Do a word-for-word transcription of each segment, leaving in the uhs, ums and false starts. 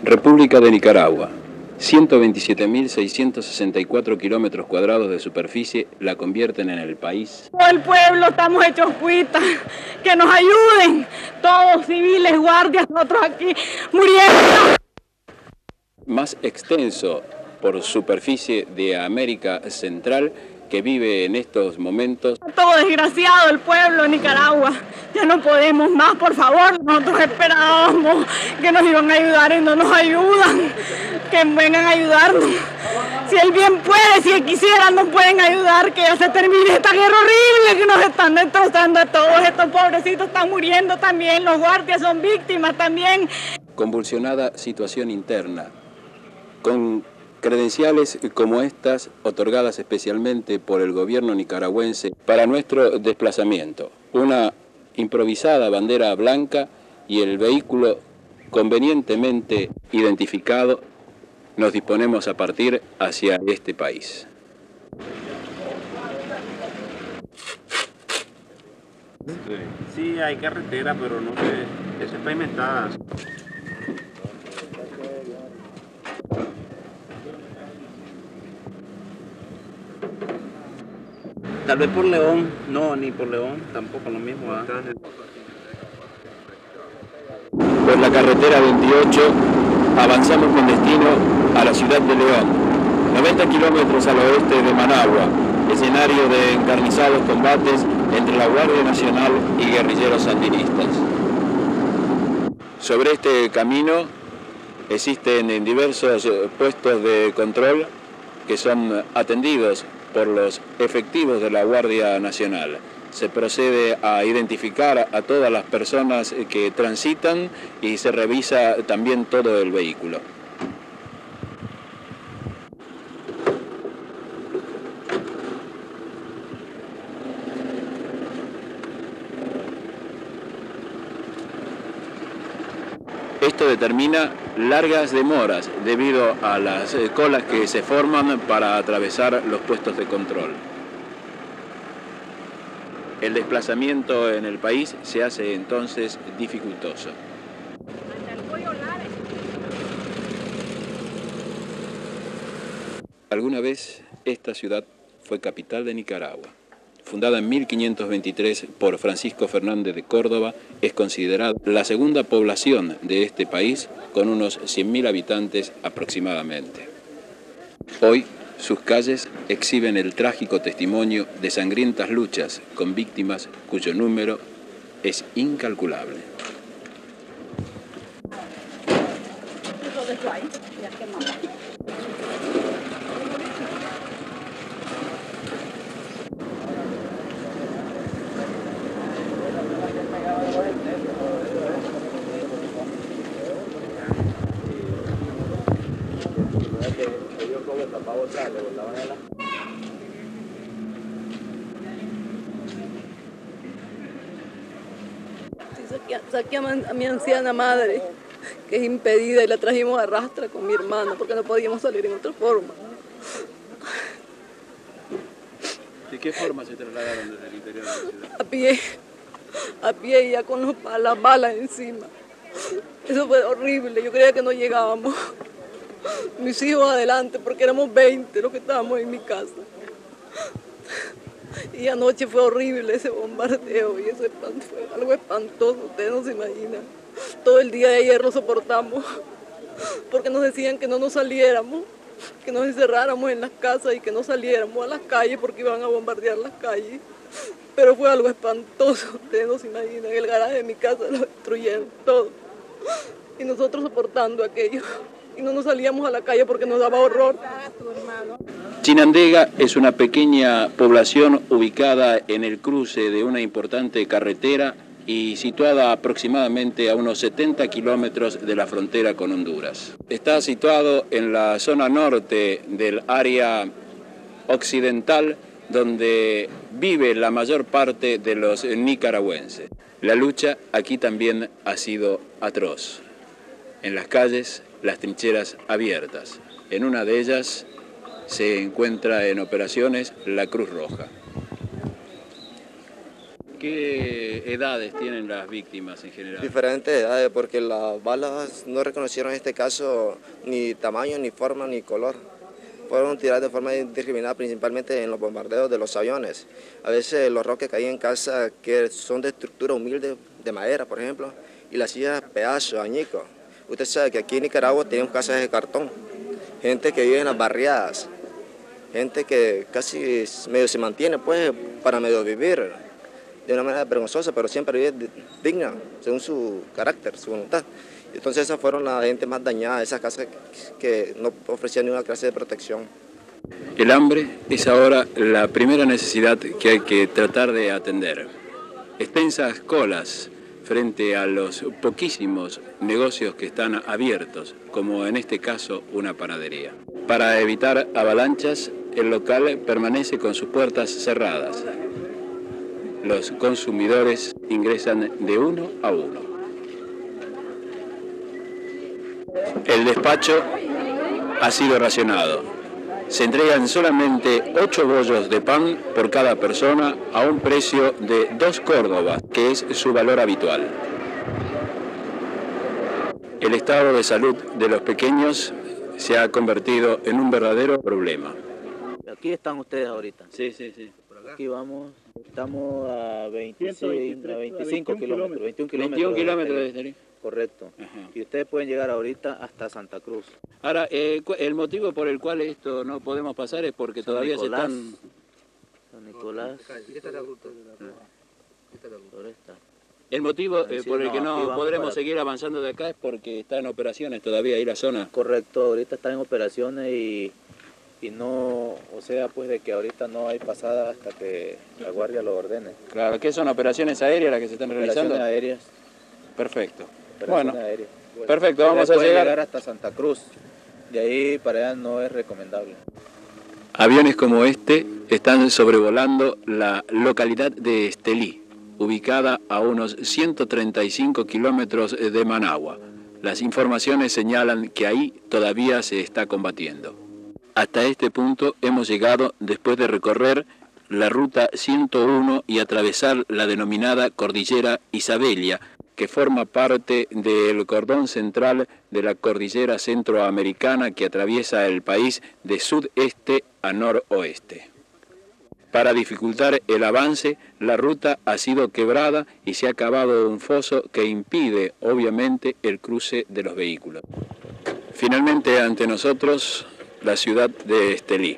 República de Nicaragua. ciento veintisiete mil seiscientos sesenta y cuatro kilómetros cuadrados de superficie la convierten en el país. Todo el pueblo estamos hechos cuitas, que nos ayuden, todos civiles, guardias, nosotros aquí muriendo. Más extenso por superficie de América Central, que vive en estos momentos. Todo desgraciado el pueblo de Nicaragua, ya no podemos más, por favor, nosotros esperábamos que nos iban a ayudar y no nos ayudan, que vengan a ayudarnos. Si él bien puede, si él quisiera, nos pueden ayudar, que ya se termine esta guerra horrible que nos están destrozando a todos. Estos pobrecitos están muriendo también, los guardias son víctimas también. Convulsionada situación interna, con credenciales como estas, otorgadas especialmente por el gobierno nicaragüense para nuestro desplazamiento. Una improvisada bandera blanca y el vehículo convenientemente identificado, nos disponemos a partir hacia este país. Sí, hay carretera, pero no sé, es pavimentada. Tal vez por León, no, ni por León, tampoco lo mismo. ¿eh? Por la carretera veintiocho avanzamos con destino a la ciudad de León, noventa kilómetros al oeste de Managua, escenario de encarnizados combates entre la Guardia Nacional y guerrilleros sandinistas. Sobre este camino existen diversos puestos de control que son atendidos por los efectivos de la Guardia Nacional. Se procede a identificar a todas las personas que transitan y se revisa también todo el vehículo. Esto determina largas demoras debido a las colas que se forman para atravesar los puestos de control. El desplazamiento en el país se hace entonces dificultoso. Alguna vez esta ciudad fue capital de Nicaragua. Fundada en mil quinientos veintitrés por Francisco Fernández de Córdoba, es considerada la segunda población de este país, con unos cien mil habitantes aproximadamente. Hoy, sus calles exhiben el trágico testimonio de sangrientas luchas con víctimas cuyo número es incalculable. Saqué a mi anciana madre, que es impedida, y la trajimos a rastra con mi hermana, porque no podíamos salir en otra forma. ¿De qué forma se trasladaron desde el interior de la ciudad? A pie, a pie y ya con los, las balas encima. Eso fue horrible, yo creía que no llegábamos. Mis hijos adelante, porque éramos veinte los que estábamos en mi casa. Y anoche fue horrible ese bombardeo y eso fue algo espantoso, ustedes no se imaginan. Todo el día de ayer lo soportamos porque nos decían que no nos saliéramos, que nos encerráramos en las casas y que no saliéramos a las calles porque iban a bombardear las calles. Pero fue algo espantoso, ustedes no se imaginan. El garaje de mi casa lo destruyeron todo y nosotros soportando aquello. Y no nos salíamos a la calle porque nos daba horror. Chinandega es una pequeña población ubicada en el cruce de una importante carretera y situada aproximadamente a unos setenta kilómetros de la frontera con Honduras. Está situado en la zona norte del área occidental, donde vive la mayor parte de los nicaragüenses. La lucha aquí también ha sido atroz. En las calles, las trincheras abiertas. En una de ellas se encuentra en operaciones la Cruz Roja. ¿Qué edades tienen las víctimas en general? Diferentes edades, porque las balas no reconocieron en este caso ni tamaño, ni forma, ni color. Fueron tiradas de forma indiscriminada, principalmente en los bombardeos de los aviones. A veces los roques caían en casas que son de estructura humilde, de madera, por ejemplo, y las hacían pedazos, añicos. Usted sabe que aquí en Nicaragua tenemos casas de cartón, gente que vive en las barriadas, gente que casi medio se mantiene pues para medio vivir de una manera vergonzosa, pero siempre vive digna, según su carácter, su voluntad. Entonces esas fueron las gente más dañadas, esas casas que no ofrecían ninguna clase de protección. El hambre es ahora la primera necesidad que hay que tratar de atender. Extensas colas frente a los poquísimos negocios que están abiertos, como en este caso una panadería. Para evitar avalanchas, el local permanece con sus puertas cerradas. Los consumidores ingresan de uno a uno. El despacho ha sido racionado. Se entregan solamente ocho bollos de pan por cada persona a un precio de dos córdobas, que es su valor habitual. El estado de salud de los pequeños se ha convertido en un verdadero problema. Aquí están ustedes ahorita. Sí, sí, sí. Aquí vamos, estamos a, veintiséis, a veinticinco kilómetros, veintiún kilómetros. veintiún kilómetros de Estelí. Correcto. Ajá. Y ustedes pueden llegar ahorita hasta Santa Cruz. Ahora, eh, el motivo por el cual esto no podemos pasar es porque San todavía Nicolás, se están... San Nicolás. Esta es la ruta. Sobre esta. El motivo eh, Sí, por el no, que aquí no vamos podremos para- seguir avanzando de acá es porque está en operaciones todavía ahí la zona. Correcto, ahorita están en operaciones y, y no, o sea, pues de que ahorita no hay pasada hasta que la guardia lo ordene. Claro, ¿qué son operaciones aéreas las que se están realizando? Operaciones aéreas. Perfecto. operaciones Bueno, aéreas. perfecto, Ustedes vamos a pueden llegar. llegar hasta Santa Cruz. De ahí para allá no es recomendable. Aviones como este están sobrevolando la localidad de Estelí, ubicada a unos ciento treinta y cinco kilómetros de Managua. Las informaciones señalan que ahí todavía se está combatiendo. Hasta este punto hemos llegado después de recorrer la ruta ciento uno y atravesar la denominada Cordillera Isabella, que forma parte del cordón central de la cordillera centroamericana que atraviesa el país de sudeste a noroeste. Para dificultar el avance, la ruta ha sido quebrada y se ha cavado un foso que impide, obviamente, el cruce de los vehículos. Finalmente, ante nosotros, la ciudad de Estelí.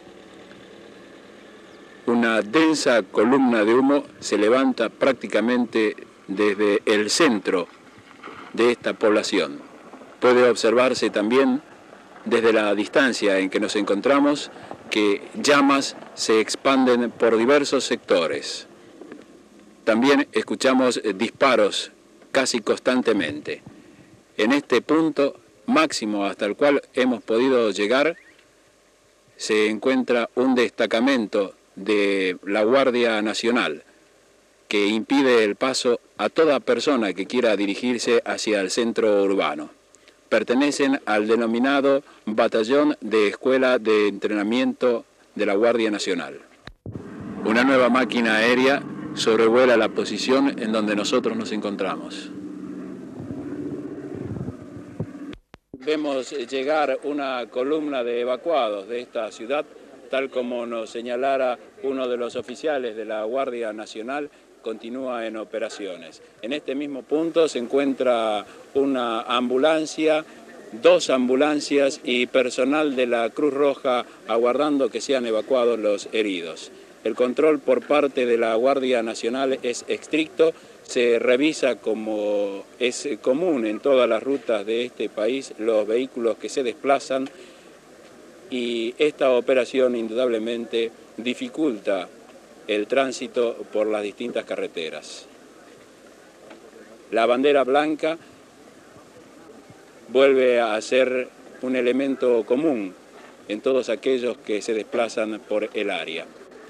Una densa columna de humo se levanta prácticamente desde el centro de esta población. Puede observarse también desde la distancia en que nos encontramos que llamas se expanden por diversos sectores. También escuchamos disparos casi constantemente. En este punto máximo hasta el cual hemos podido llegar se encuentra un destacamento de la Guardia Nacional que impide el paso a toda persona que quiera dirigirse hacia el centro urbano. Pertenecen al denominado Batallón de Escuela de Entrenamiento de la Guardia Nacional. Una nueva máquina aérea sobrevuela la posición en donde nosotros nos encontramos. Vemos llegar una columna de evacuados de esta ciudad, tal como nos señalara uno de los oficiales de la Guardia Nacional, continúa en operaciones. En este mismo punto se encuentra una ambulancia, dos ambulancias y personal de la Cruz Roja aguardando que sean evacuados los heridos. El control por parte de la Guardia Nacional es estricto, se revisa como es común en todas las rutas de este país los vehículos que se desplazan y esta operación indudablemente dificulta el tránsito por las distintas carreteras. La bandera blanca vuelve a ser un elemento común en todos aquellos que se desplazan por el área.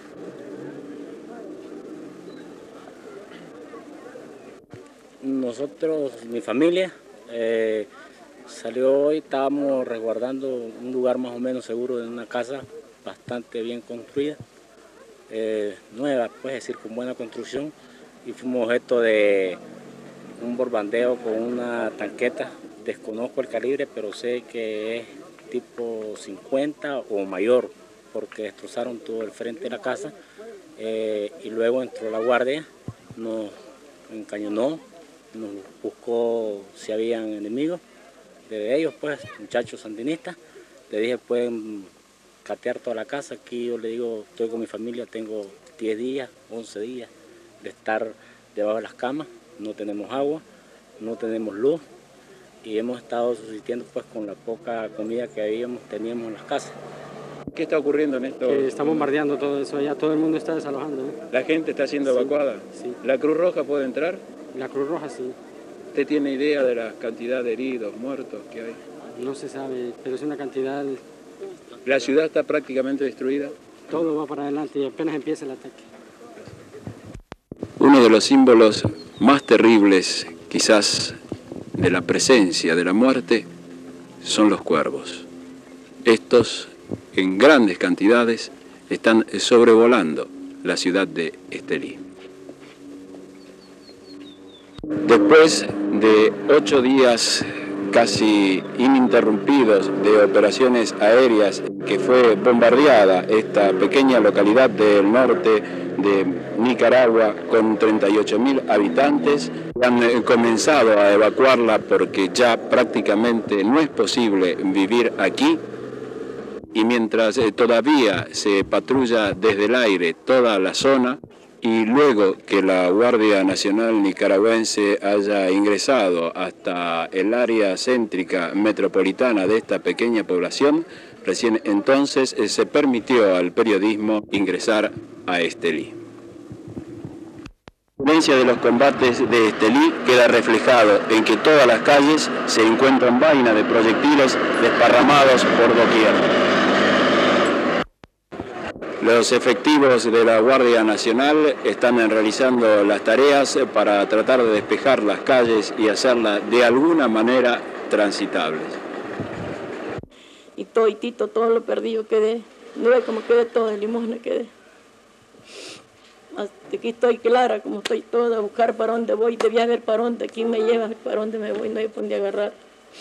Nosotros, mi familia, eh, salió hoy, estábamos resguardando un lugar más o menos seguro en una casa bastante bien construida, eh, nueva, pues es decir, con buena construcción. y fuimos objeto de un bombardeo con una tanqueta. Desconozco el calibre, pero sé que es tipo cincuenta o mayor, porque destrozaron todo el frente de la casa. Eh, y luego entró la guardia, nos encañonó, nos buscó si habían enemigos de ellos, pues, muchachos sandinistas. Le dije, pueden catear toda la casa. Aquí yo le digo, estoy con mi familia, tengo diez días, once días de estar debajo de las camas, no tenemos agua, no tenemos luz y hemos estado subsistiendo pues con la poca comida que habíamos, teníamos en las casas. ¿Qué está ocurriendo en esto? Que está bombardeando todo eso, ya todo el mundo está desalojando. ¿eh? ¿La gente está siendo Sí, evacuada? sí. ¿La Cruz Roja puede entrar? La Cruz Roja sí, ¿Usted tiene idea de la cantidad de heridos, muertos que hay? no se sabe, pero es una cantidad, ¿La ciudad está prácticamente destruida? todo va para adelante y apenas empieza el ataque. Uno de los símbolos más terribles, quizás, de la presencia de la muerte, son los cuervos. Estos, en grandes cantidades, están sobrevolando la ciudad de Estelí. Después de ocho días casi ininterrumpidos de operaciones aéreas que fue bombardeada esta pequeña localidad del norte de Nicaragua con treinta y ocho mil habitantes, han comenzado a evacuarla porque ya prácticamente no es posible vivir aquí. Y mientras eh, todavía se patrulla desde el aire toda la zona, y luego que la Guardia Nacional Nicaragüense haya ingresado hasta el área céntrica metropolitana de esta pequeña población, recién entonces eh, se permitió al periodismo ingresar a Estelí. La violencia de los combates de Estelí queda reflejado en que todas las calles se encuentran vainas de proyectiles desparramados por doquier. Los efectivos de la Guardia Nacional están realizando las tareas para tratar de despejar las calles y hacerlas de alguna manera transitables. Y todo, y tito, todo lo perdido quedé. No ve cómo quedé todo, de limosna quedé. Hasta aquí estoy clara, como estoy toda, a buscar para dónde voy, debía ver para dónde, quién me lleva, para dónde me voy, no hay por dónde agarrar.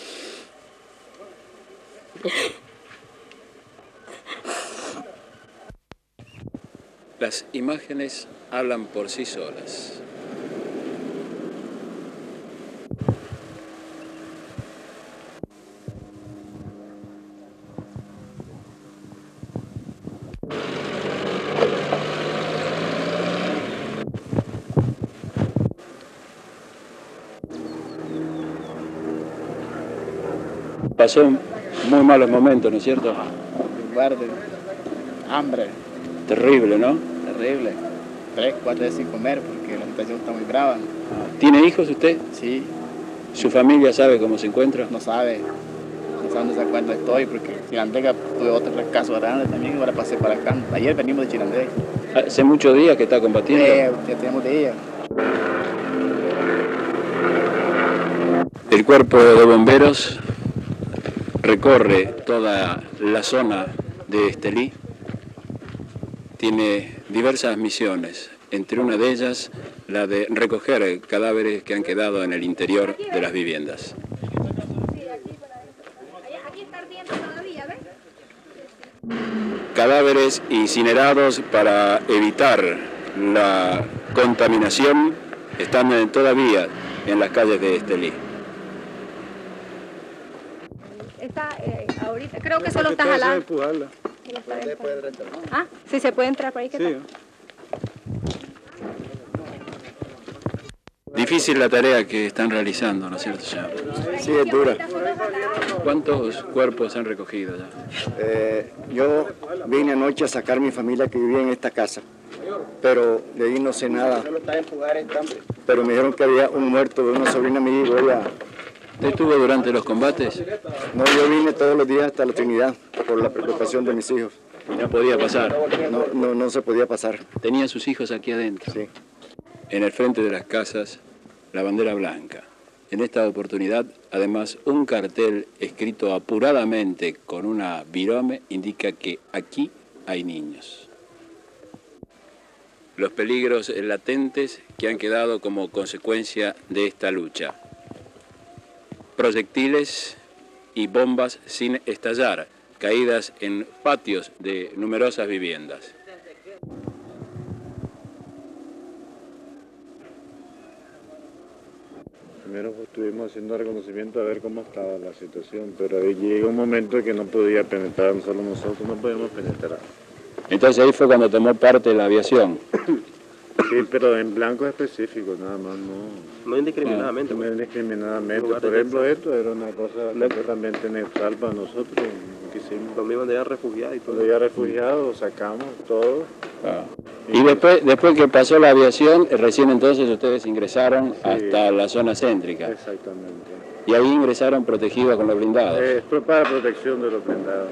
Las imágenes hablan por sí solas. Pasó muy malos momentos, ¿no es cierto? Guarde, hambre. Terrible, ¿no? Terrible. Tres, cuatro días sin comer porque la situación está muy brava. ¿Tiene hijos usted? Sí. ¿Su familia sabe cómo se encuentra? No sabe. No sabe dónde se encuentra estoy porque en Chinandega tuve otro fracaso grande también y ahora pasé para acá. Ayer venimos de Chinandega. ¿Hace muchos días que está combatiendo? Eh, ya tenemos días. El cuerpo de bomberos recorre toda la zona de Estelí. Tiene diversas misiones, entre una de ellas la de recoger cadáveres que han quedado en el interior de las viviendas. Cadáveres incinerados para evitar la contaminación están todavía en las calles de Estelí. Está, eh, ahorita creo que solo está jalando. Ah, sí, se puede entrar por ahí. ¿Qué sí. Difícil la tarea que están realizando, ¿no es cierto, señor? Sí, es dura. ¿Cuántos cuerpos han recogido ya? Eh, yo vine anoche a sacar a mi familia que vivía en esta casa, pero de ahí no sé nada. Pero me dijeron que había un muerto de una sobrina mía y voy a... ¿Usted estuvo durante los combates? No, yo vine todos los días hasta la Trinidad por la preocupación de mis hijos. ¿No podía pasar? No, no, no se podía pasar. ¿Tenía sus hijos aquí adentro? Sí. En el frente de las casas, la bandera blanca. En esta oportunidad, además, un cartel escrito apuradamente con una virome indica que aquí hay niños. los peligros latentes que han quedado como consecuencia de esta lucha. Proyectiles y bombas sin estallar, caídas en patios de numerosas viviendas. Primero pues, estuvimos haciendo reconocimiento a ver cómo estaba la situación, pero ahí llega un momento que no podía penetrar, solo nosotros no podíamos penetrar. Entonces ahí fue cuando tomó parte la aviación. Sí, pero en blanco específico, nada más, no... No indiscriminadamente. No, no indiscriminadamente. Por ejemplo, esto era una cosa completamente neutral para nosotros. Quisimos. Donde iban ya refugiados y todo. Donde ya refugiados, sacamos todo. Ah. Y después, después que pasó la aviación, recién entonces ustedes ingresaron sí. hasta la zona céntrica. Exactamente. Y ahí ingresaron protegidos con los blindados. Es eh, para protección de los blindados.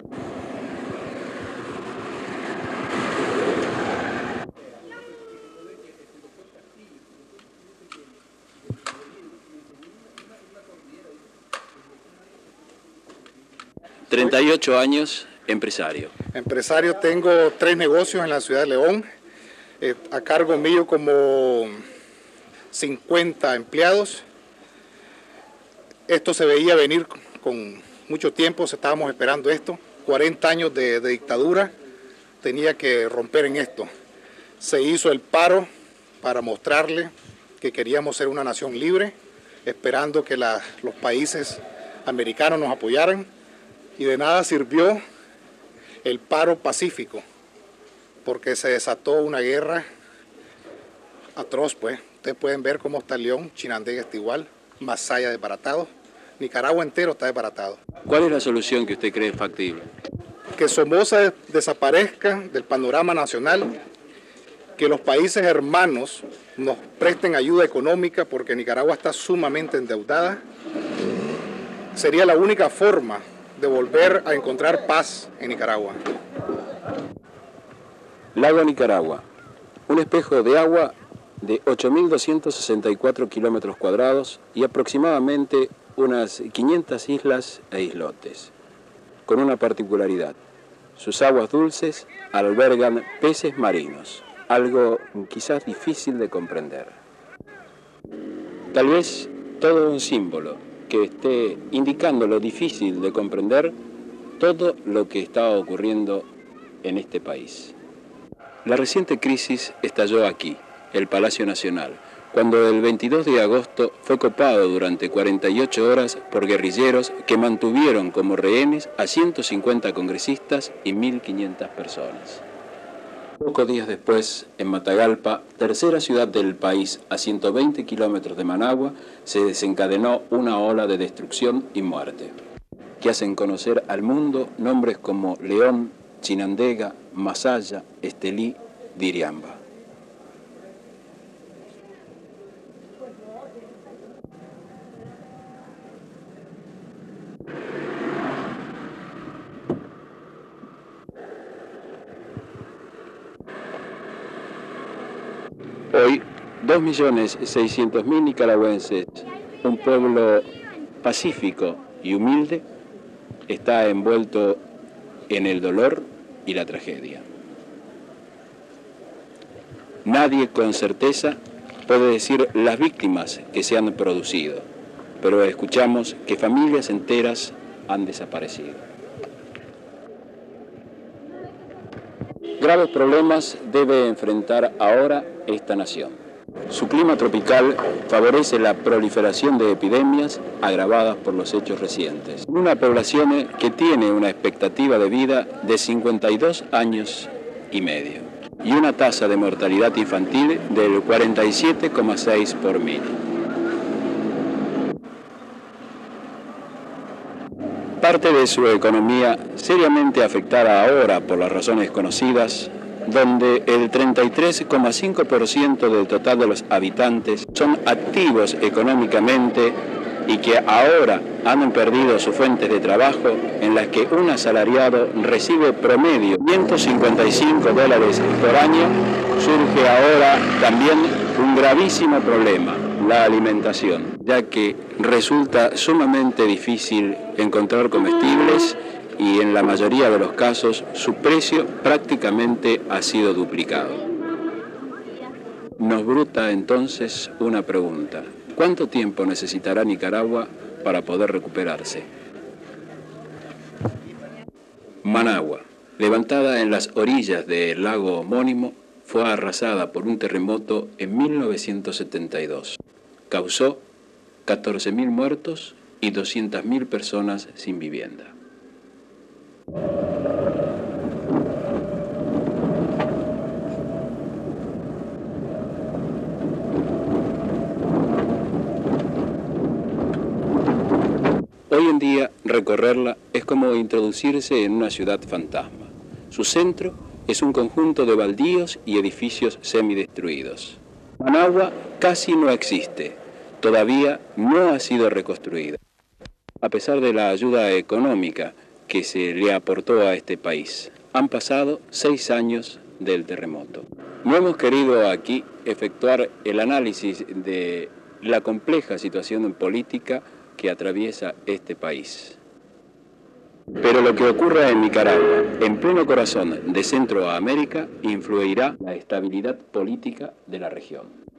treinta y ocho años, empresario. Empresario, tengo tres negocios en la ciudad de León, eh, a cargo mío como cincuenta empleados. Esto se veía venir con mucho tiempo, estábamos esperando esto, cuarenta años de, de dictadura, tenía que romper en esto. Se hizo el paro para mostrarle que queríamos ser una nación libre, esperando que la, los países americanos nos apoyaran. Y de nada sirvió el paro pacífico, porque se desató una guerra atroz, pues. Ustedes pueden ver cómo está León, Chinandega está igual, Masaya desbaratado, Nicaragua entero está desbaratado. ¿Cuál es la solución que usted cree factible? Que Somoza desaparezca del panorama nacional, que los países hermanos nos presten ayuda económica, porque Nicaragua está sumamente endeudada. Sería la única forma de volver a encontrar paz en Nicaragua. Lago Nicaragua, un espejo de agua de ocho mil doscientos sesenta y cuatro kilómetros cuadrados y aproximadamente unas quinientas islas e islotes, con una particularidad: sus aguas dulces albergan peces marinos, algo quizás difícil de comprender. Tal vez todo un símbolo que esté indicando lo difícil de comprender todo lo que está ocurriendo en este país. La reciente crisis estalló aquí, el Palacio Nacional, cuando el veintidós de agosto fue copado durante cuarenta y ocho horas por guerrilleros que mantuvieron como rehenes a ciento cincuenta congresistas y mil quinientas personas. Pocos días después, en Matagalpa, tercera ciudad del país a ciento veinte kilómetros de Managua, se desencadenó una ola de destrucción y muerte, que hacen conocer al mundo nombres como León, Chinandega, Masaya, Estelí, Diriamba. Hoy, dos millones seiscientos mil nicaragüenses, un pueblo pacífico y humilde, está envuelto en el dolor y la tragedia. Nadie con certeza puede decir las víctimas que se han producido, pero escuchamos que familias enteras han desaparecido. Graves problemas debe enfrentar ahora esta nación. Su clima tropical favorece la proliferación de epidemias agravadas por los hechos recientes. Una población que tiene una expectativa de vida de cincuenta y dos años y medio y una tasa de mortalidad infantil del cuarenta y siete coma seis por mil. Parte de su economía seriamente afectada ahora por las razones conocidas, donde el treinta y tres coma cinco por ciento del total de los habitantes son activos económicamente y que ahora han perdido sus fuentes de trabajo, en las que un asalariado recibe promedio ciento cincuenta y cinco dólares por año, surge ahora también un gravísimo problema: la alimentación, ya que resulta sumamente difícil encontrar comestibles y en la mayoría de los casos su precio prácticamente ha sido duplicado. Nos brota entonces una pregunta. ¿Cuánto tiempo necesitará Nicaragua para poder recuperarse? Managua, levantada en las orillas del lago homónimo, fue arrasada por un terremoto en mil novecientos setenta y dos. Causó catorce mil muertos y doscientas mil personas sin vivienda. Hoy en día, recorrerla es como introducirse en una ciudad fantasma. Su centro es un conjunto de baldíos y edificios semidestruidos. Managua casi no existe, todavía no ha sido reconstruida, a pesar de la ayuda económica que se le aportó a este país. Han pasado seis años del terremoto. No hemos querido aquí efectuar el análisis de la compleja situación política que atraviesa este país. Pero lo que ocurra en Nicaragua, en pleno corazón de Centroamérica, influirá la estabilidad política de la región.